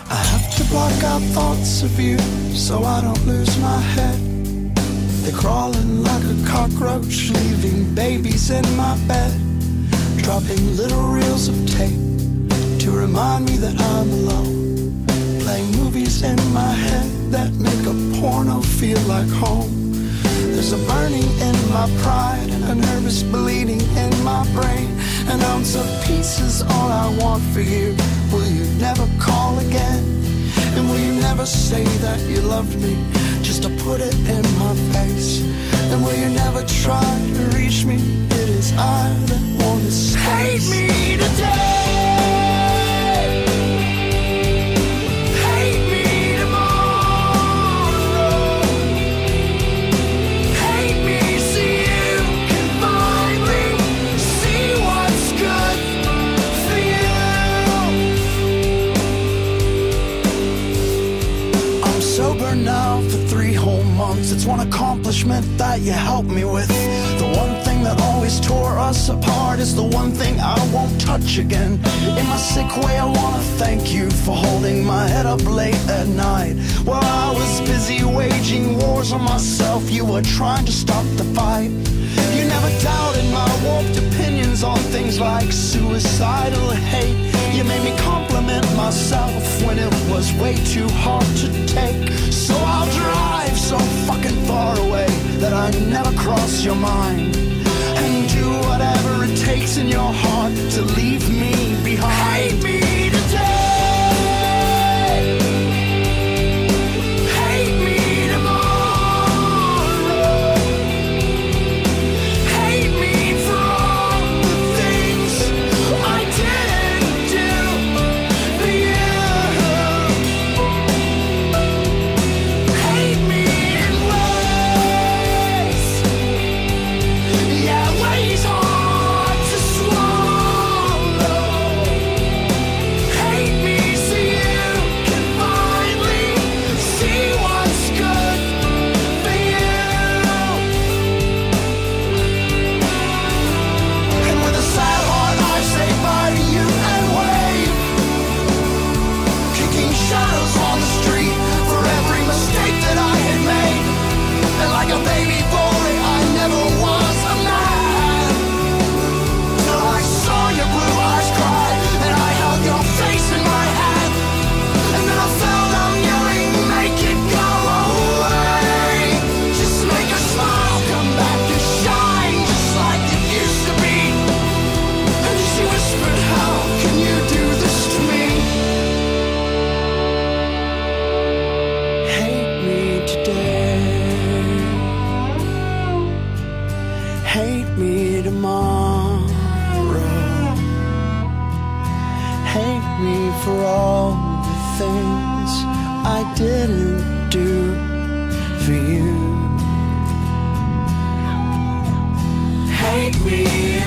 I have to block out thoughts of you so I don't lose my head. They're crawling like a cockroach, leaving babies in my bed, dropping little reels of tape to remind me that I'm alone, playing movies in my head that make a porno feel like home. There's a burning in my pride and a nervous bleeding in my brain. An ounce of peace is all I want for you. Will you never call again? And will you never say that you loved me just to put it in my face? And will you never try to reach me? It is I that want to stay. Hate me today. Now for 3 whole months, it's one accomplishment that you helped me with. The one thing that always tore us apart is the one thing I won't touch again. In my sick way, I wanna thank you for holding my head up late at night. While I was busy waging wars on myself, you were trying to stop the fight. You never doubted my warped opinions on things like suicidal hate. You made me compliment myself when it was way too hard to take. So I'll drive so fucking far away that I never cross your mind, and do whatever it takes in your heart to leave me behind. Hate me today. Hate me tomorrow. Hate me for all the things I didn't do for you. Hate me.